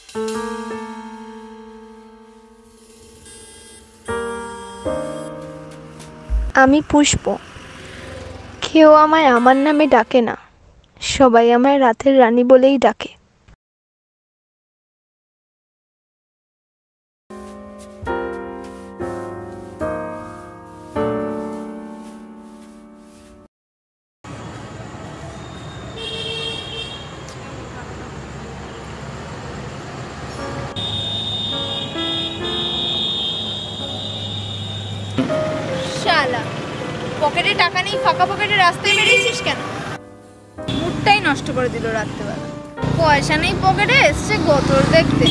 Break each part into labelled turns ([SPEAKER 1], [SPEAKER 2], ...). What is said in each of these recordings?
[SPEAKER 1] আমি পুষ্প। কেউ আমায় আমার নামে ডাকে না, সবাই আমায় রাতের রানী বলেই ডাকে।
[SPEAKER 2] শালা, পকেটে টাকা নেই, ফাঁকা পকেটে রাস্তায় বেরিয়েছিস কেন? মুডটাই নষ্ট করে দিল রাত্রেবেলা। পয়সা নেই পকেটে, এসছে গোতর দেখতে।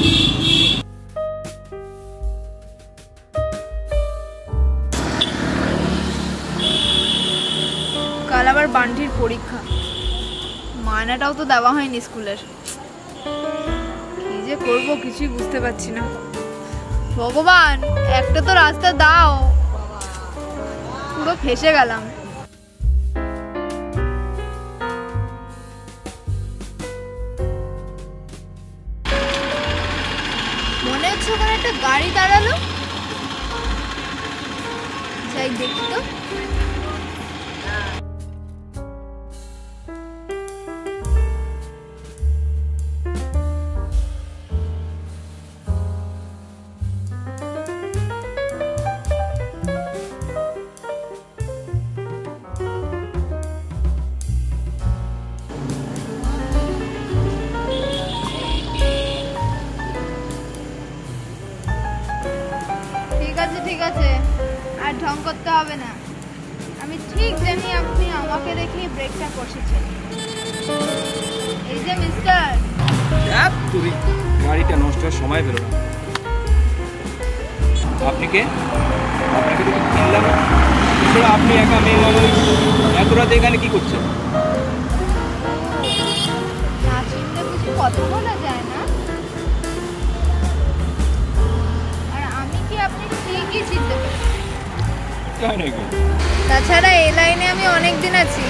[SPEAKER 2] কাল আবার বান্টির পরীক্ষা, মায়নাটাও তো দেওয়া হয়নি স্কুলের। কি যে করবো কিছুই বুঝতে পারছি না। ভগবান, একটা তো রাস্তা দাও, পুরো ফেসে গেলাম। মনে হচ্ছে ওখানে একটা গাড়ি দাঁড়ালো, যাই দেখি তো। ঠিক আছে, আর ঢং করতে হবে না। আমি ঠিক জানি আপনি আমাকে দেখে ব্রেকটা কষেছেন। এই যে মিস্টার,
[SPEAKER 3] তুই গাড়িটা নষ্ট হওয়ার সময় পেল না। আপনি কে? আপনাকে তো কিনলাম, আপনি একা মেয়ে মানুষ, এত রাতে এখানে কি করছেন?
[SPEAKER 2] না চিনলে বুঝি কথা বলা যায় না? আর আমি কি আপনি ঠিকই চিনতে পারি? তাছাড়া এই লাইনে আমি অনেকদিন আছি।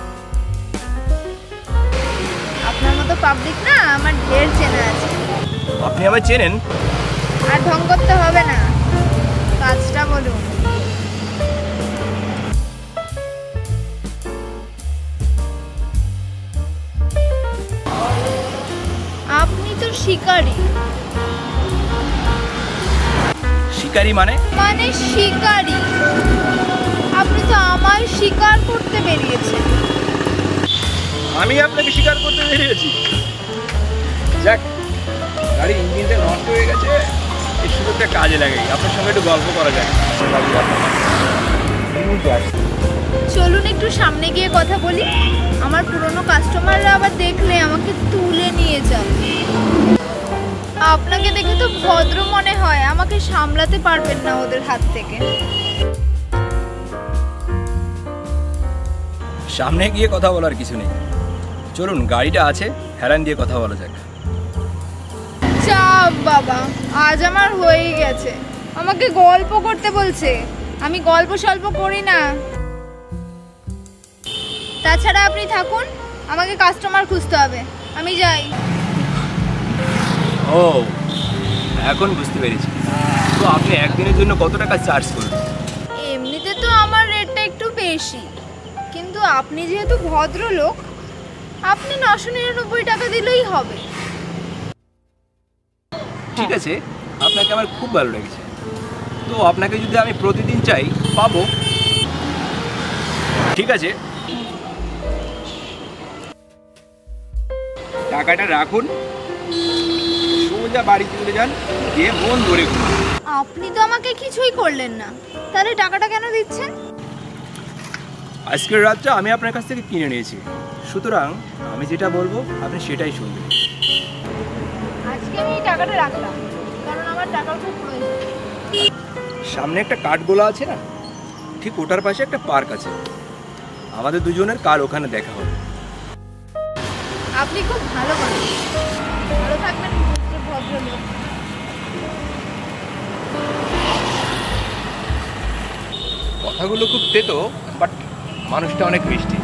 [SPEAKER 2] আপনার মতো পাবলিক না আমার ঢের চেনা আছে।
[SPEAKER 3] আপনি আমায় চেনেন?
[SPEAKER 2] আর ঢং করতে হবে না, কাজটা বলুন। আপনি তো শিকারী।
[SPEAKER 3] শিকারী মানে?
[SPEAKER 2] মানে শিকারী। আপনি তো আমায় শিকার করতে বেরিয়েছেন।
[SPEAKER 3] আমি আপনাকে শিকার করতে বেরিয়েছি? যাক, গাড়ির ইঞ্জিনটা নষ্ট হয়ে গেছে, এই সুযোগটা কাজে লাগাই, আপনার সঙ্গে একটু গল্প করা যায়।
[SPEAKER 2] চলুন একটু সামনে গিয়ে কথা বলি। আমার পুরনো কাস্টমাররা আবার দেখলে আমাকে তুলে নিয়ে যাবে। আপনাকে দেখে তো ভদ্র মনে হয়, আমাকে সামলাতে পারবেন না ওদের হাত থেকে।
[SPEAKER 3] সামনে গিয়ে কথা বলার কিছু নেই, চলুন গাড়িটা আছে, হেরান দিয়ে কথা বলা যাক।
[SPEAKER 2] চাপ বাবা, আজ আমার হয়ে গেছে। আমাকে গল্প করতে বলছে, আমি গল্প সল্প করি না। তাছাড়া আপনি থাকুন, আমাকে কাস্টমার খুঁজতে হবে, আমি যাই।
[SPEAKER 3] ও, এখন বুঝতে পেরেছি। তো আপনি একদিনের জন্য কত টাকা চার্জ করবেন?
[SPEAKER 2] এমনিতে তো আমার রেটটা একটু বেশি, কিন্তু আপনি যেহেতু ভদ্রলোক, আপনি 999 টাকা দিলেই হবে।
[SPEAKER 3] ঠিক আছে, আপনাকে আমার খুব ভালো লেগেছে। তো আপনাকে যদি আমি প্রতিদিন চাই, পাবো। ঠিক আছে, টাকাটা রাখুন, সোজা বাড়ি চলে যান, গিয়ে মন ধরে ঘুমান।
[SPEAKER 2] আপনি তো আমাকে কিছুই করলেন না, তাহলে টাকাটা কেন দিচ্ছেন?
[SPEAKER 3] আজকের রাতটা আমি আপনার কাছ থেকে কিনে নিয়েছি, সুতরাং আমি যেটা বলবো আপনি সেটাই শুনবেন।
[SPEAKER 2] আজকে আমি এই টাকাটা রাখলাম, কারণ আমার টাকার খুব প্রয়োজন।
[SPEAKER 3] সামনে একটা কাঠগোলা আছে না, ঠিক ওটার পাশে একটা পার্ক আছে, আমাদের দুজনের কাল ওখানে দেখা হবে।
[SPEAKER 2] আপনি খুব ভালো মানুষ, ভালো থাকবেন ভদ্রলোক।
[SPEAKER 3] কথাগুলো খুব তেতো, বাট মানুষটা অনেক মিষ্টি।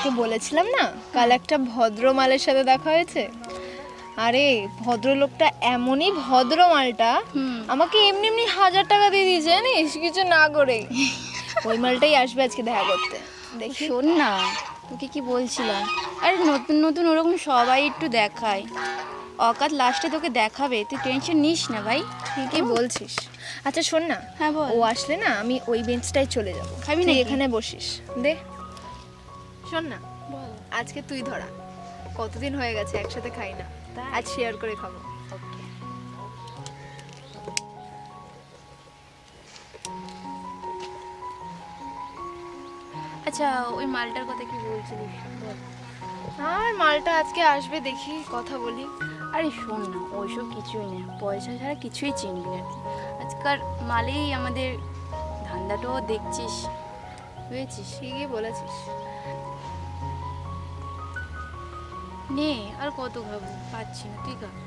[SPEAKER 2] তোকে বলেছিলাম না কাল একটা ভদ্র মালের সাথে দেখা হয়েছে। আরে ভদ্রলোকটা এমনই ভদ্র মালটা, আমাকে এমনি এমনি 1000 টাকা দিয়ে দিয়েছে জানিস, কিছু না করে। ওই মালটাই আসবে আজকে দেখা করতে। দেখি
[SPEAKER 4] শোন না, তোকে কি বলছিলাম, আরে নতুন নতুন ওরকম সবাই একটু দেখায়, অকাত লাস্টে তোকে দেখাবে, তুই টেনশন নিস না ভাই।
[SPEAKER 2] ঠিকই বলছিস। আচ্ছা শোন না,
[SPEAKER 4] হ্যাঁ বল।
[SPEAKER 2] ও আসলে না আমি ওই বেঞ্চটাই চলে যাবো।
[SPEAKER 4] খাবি
[SPEAKER 2] তুই
[SPEAKER 4] নাকি?
[SPEAKER 2] এখানে বসিস দে। শোন না,
[SPEAKER 4] বল।
[SPEAKER 2] আজকে তুই ধরা, কতদিন হয়ে গেছে একসাথে খাই না, আজ শেয়ার করে খাবো।
[SPEAKER 4] আচ্ছা ওই মালটার কথা কি বলছিলিস বল।
[SPEAKER 2] আর মালটা আজকে আসবে, দেখি কথা বলি।
[SPEAKER 4] আরে শোন না, ওইসব কিছুই না, পয়সা ছাড়া কিছুই চিনবি না। আজকাল মালেই আমাদের ধান্দাটাও দেখছিস, বুঝেছিস?
[SPEAKER 2] ঠিকই বলেছিস।
[SPEAKER 4] নে আর কত খাবো, পাচ্ছি না, ঠিক আছে।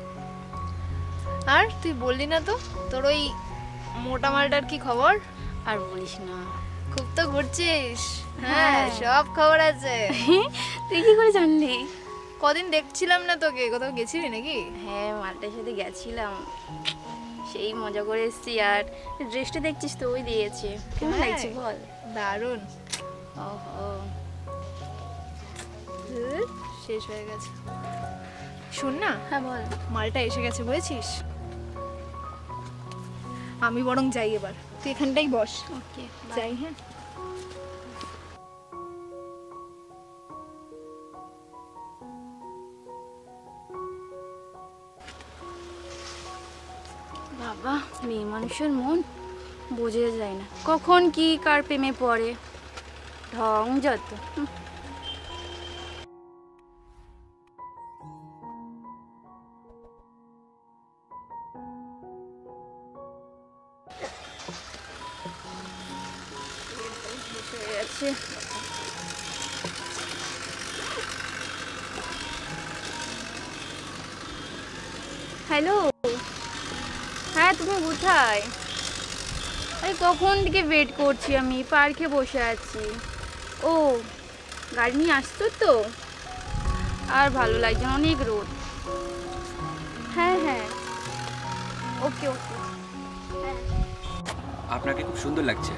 [SPEAKER 2] আর তুই বললি না তো তোর ওই মোটা মালটার কি খবর?
[SPEAKER 4] আর বলিস না।
[SPEAKER 2] খুব তো ঘুরছিস। হ্যাঁ সব খবর আছে।
[SPEAKER 4] তুই কি করে জানলি?
[SPEAKER 2] কদিন দেখছিলাম না তোকে, কোথাও গেছিলি নাকি?
[SPEAKER 4] হ্যাঁ মালটার সাথে গেছিলাম, সেই মজা করে এসছি। আর ড্রেসটা দেখছিস তো, ওই দিয়েছে, কেমন
[SPEAKER 2] হ্যাঁ।
[SPEAKER 4] লাগছে বল?
[SPEAKER 2] দারুণ।
[SPEAKER 4] ওহো,
[SPEAKER 2] শেষ হয়ে গেছে। শোন না,
[SPEAKER 4] হ্যাঁ বল।
[SPEAKER 2] মালটা এসে গেছে বুঝেছিস। আমি বরং যাই এবার, তুই এখানটাই বস।
[SPEAKER 4] ওকে
[SPEAKER 2] যাই। হ্যাঁ
[SPEAKER 4] বাবা, মেয়ে মানুষের মন বোঝা যায় না, কখন কি কার প্রেমে পড়ে, ঢং যত। হ্যালো, হ্যাঁ তুমি কোথায়? আরে কখন থেকে ওয়েট করছি, আমি পার্কে বসে আছি। ও গাড়ি নিয়ে আসছো তো? আর ভালো লাগছে না, অনেক রোদ। হ্যাঁ হ্যাঁ, ওকে ওকে।
[SPEAKER 3] আপনাকে খুব সুন্দর লাগছে।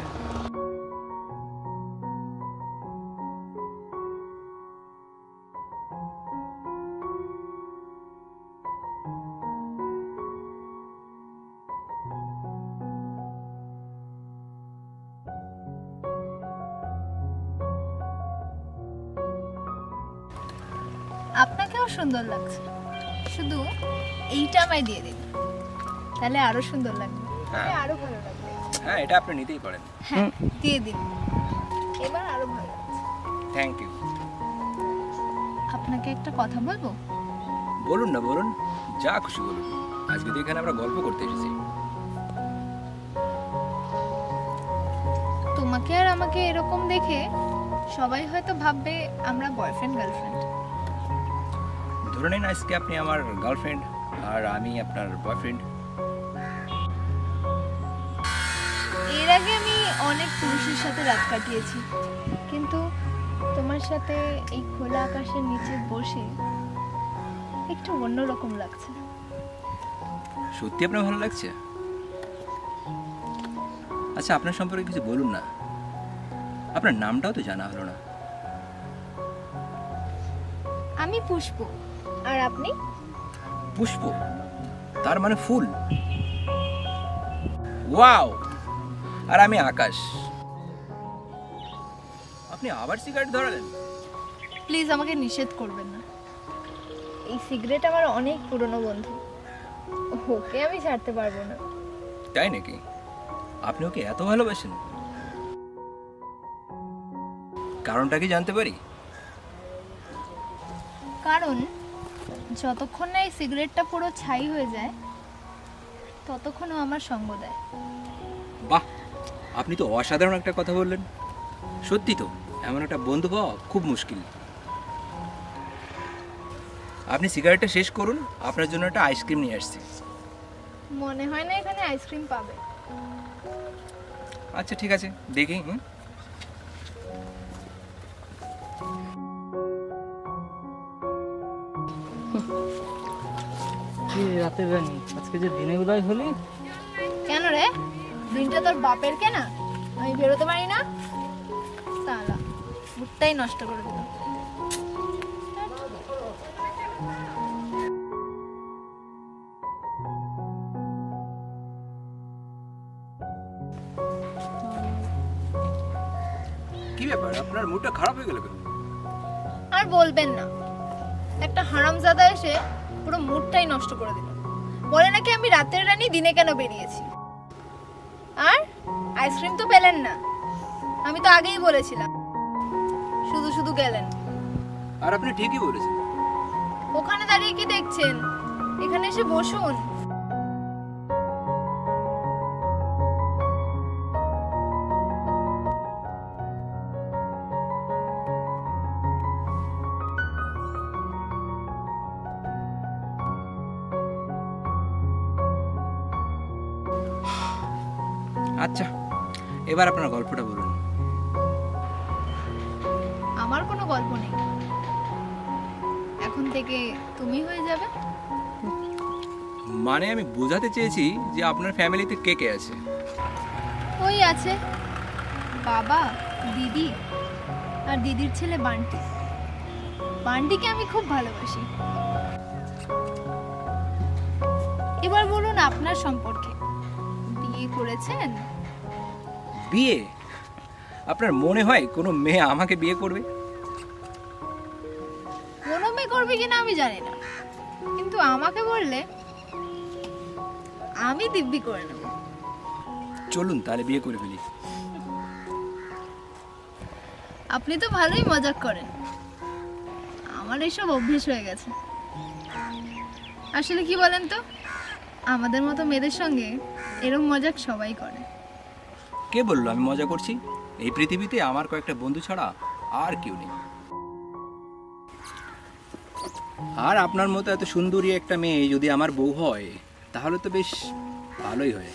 [SPEAKER 2] আপনাকেও সুন্দর লাগছে, শুধু এইটা আমায় দিয়ে দিন, তাহলে আরো সুন্দর লাগবে,
[SPEAKER 3] হ্যাঁ।
[SPEAKER 2] আরো ভালো লাগবে।
[SPEAKER 3] হ্যাঁ এটা আপনি নিতেই পারেন।
[SPEAKER 2] হ্যাঁ দিয়ে দিন, এবার আরো ভালো লাগছে।
[SPEAKER 3] Thank you.
[SPEAKER 2] আপনাকে একটা কথা বলবো?
[SPEAKER 3] বলুন না, বলুন, যা খুশি বলুন। আজকে তো এখানে আমরা গল্প করতে এসেছি।
[SPEAKER 2] তোমাকে আর আমাকে এরকম দেখে সবাই হয়তো ভাববে আমরা বয়ফ্রেন্ড গার্লফ্রেন্ড।
[SPEAKER 3] ধরে নিন আজকে আপনি আমার গার্লফ্রেন্ড আর আমি আপনার বয়ফ্রেন্ড।
[SPEAKER 2] এর আগে আমি অনেক পুরুষের সাথে রাত কাটিয়েছি, কিন্তু তোমার সাথে এই খোলা আকাশের নিচে বসে একটু অন্যরকম লাগছে।
[SPEAKER 3] সত্যি আপনার ভালো লাগছে? আচ্ছা আপনার সম্পর্কে কিছু বলুন না, আপনার নামটাও তো জানা হলো না।
[SPEAKER 2] আমি পুষ্প, আর আপনি?
[SPEAKER 3] পুষ্প, তার মানে ফুল। ওয়াও! আর আমি আকাশ। আপনি আবার সিগারেট ধরালেন?
[SPEAKER 2] প্লিজ আমাকে নিষেধ করবেন না, এই সিগারেট আমার অনেক পুরনো বন্ধু, ওকে আমি ছাড়তে পারবো না।
[SPEAKER 3] তাই নাকি? আপনি ওকে এত ভালোবাসেন? কারণটা কি জানতে পারি?
[SPEAKER 2] কারণ যতক্ষণ না এই সিগারেটটা পুরো ছাই হয়ে যায় ততক্ষণও আমার সঙ্গ দেয়।
[SPEAKER 3] বাহ, আপনি তো অসাধারণ একটা কথা বললেন। সত্যি তো, এমন একটা বন্ধু পাওয়া খুব মুশকিল। আপনি সিগারেটটা শেষ করুন, আপনার জন্য একটা আইসক্রিম নিয়ে আসছি।
[SPEAKER 2] মনে হয় না এখানে আইসক্রিম পাবে।
[SPEAKER 3] আচ্ছা ঠিক আছে, দেখি।
[SPEAKER 5] রাতের রানী, আজকে যে দিনে উদয় হলি।
[SPEAKER 2] কেন রে, দিনটা তোর বাপের কেনা? আমি বেরোতে পারি না? সালা মুডটাই নষ্ট করে দিল।
[SPEAKER 3] কি ব্যাপার, আপনার মুডটা খারাপ হয়ে গেল কেন?
[SPEAKER 2] আর বলবেন না, একটা হারামজাদা এসে পুরো মুডটাই নষ্ট করে দিল। বলে নাকি আমি রাতের রানী, দিনে কেন বেরিয়েছি। আর আইসক্রিম তো পেলেন না, আমি তো আগেই বলেছিলাম। শুধু শুধু গেলেন।
[SPEAKER 3] আর আপনি ঠিকই বলেছেন।
[SPEAKER 2] ওখানে দাঁড়িয়ে কি দেখছেন, এখানে এসে বসুন।
[SPEAKER 3] আচ্ছা, এবার আপনার গল্পটা বলুন।
[SPEAKER 2] আমার কোনো গল্প নেই, এখন থেকে তুমি হয়ে যাবে।
[SPEAKER 3] মানে আমি বোঝাতে চেয়েছি যে আপনার ফ্যামিলিতে কে কে আছে।
[SPEAKER 2] ওই আছে বাবা, দিদি আর দিদির ছেলে বান্টি। বান্টিকে আমি খুব ভালোবাসি। এবার বলুন আপনার সম্পর্কে, বিয়ে করেছেন?
[SPEAKER 3] বিয়ে? আপনার মনে হয় কোনো মেয়ে আমাকে বিয়ে করবে?
[SPEAKER 2] কোনো মেয়ে করবে কিনা আমি জানি না, কিন্তু আমাকে বললে আমি দিব্যি করে নেব।
[SPEAKER 3] চলুন তাহলে বিয়ে করে ফেলি।
[SPEAKER 2] আপনি তো ভালোই মজাক করেন, আমার এইসব অভ্যেস হয়ে গেছে। আসলে কি বলেন তো, আমাদের মতো মেয়েদের সঙ্গে এরকম মজাক সবাই করে।
[SPEAKER 3] কে বললো আমি মজা করছি? এই পৃথিবীতে আমার কয়েকটা বন্ধু ছাড়া আর কেউ নেই। আর আপনার মতো এত সুন্দরী একটা মেয়ে যদি আমার বউ হয় তাহলে তো বেশ ভালোই হয়।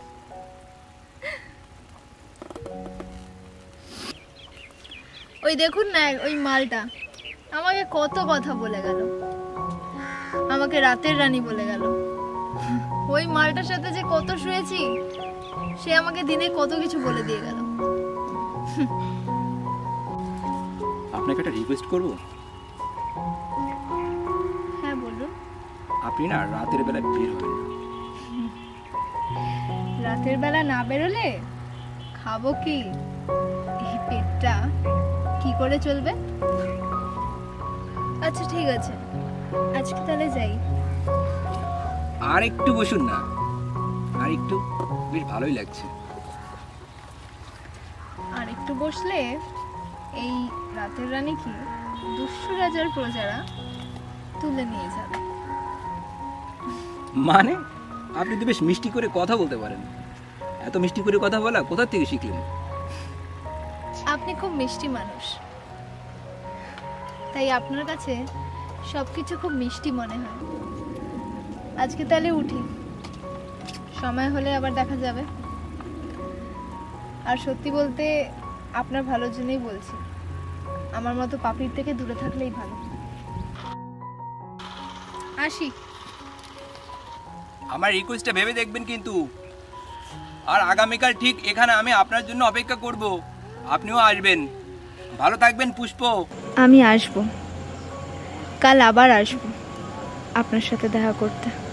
[SPEAKER 2] ওই দেখুন না, ওই মালটা আমাকে কত কথা বলে গেল, আমাকে রাতের রানী বলে গেল। ওই মালটার সাথে যে কত শুয়েছি, সে আমাকে দিনে কত কিছু বলে দিয়ে গেল।
[SPEAKER 3] আপনাকে একটা রিকোয়েস্ট করব।
[SPEAKER 2] হ্যাঁ বলুন।
[SPEAKER 3] আপনি না রাতের বেলা বের হবেন না।
[SPEAKER 2] রাতের বেলা না বেরোলে খাবো কি? এই পেটটা কি করে চলবে? আচ্ছা ঠিক আছে, আজকে তাহলে যাই।
[SPEAKER 3] আর একটু বসুন না, আর একটু, বেশ ভালোই লাগছে।
[SPEAKER 2] আর একটু বসলে এই রাতের রানী কি দুষ্টু রাজার প্রজারা তুলে নিয়ে যাবে।
[SPEAKER 3] মানে আপনি তো বেশ মিষ্টি করে কথা বলতে পারেন। এত মিষ্টি করে কথা বলা কোথা থেকে শিখলেন?
[SPEAKER 2] আপনি খুব মিষ্টি মানুষ, তাই আপনার কাছে সবকিছু খুব মিষ্টি মনে হয়। আজকে তাহলে উঠি, সময় হলে আবার দেখা যাবে। আর সত্যি বলতে আপনার ভালোর জন্যই বলছি, আমার মতো পাপির থেকে দূরে থাকলেই ভালো। আসি।
[SPEAKER 3] আমার রিকোয়েস্টটা ভেবে দেখবেন কিন্তু। আর আগামীকাল ঠিক এখানে আমি আপনার জন্য অপেক্ষা করব, আপনিও আসবেন। ভালো থাকবেন পুষ্প।
[SPEAKER 2] আমি আসবো, কাল আবার আসবো আপনার সাথে দেখা করতে।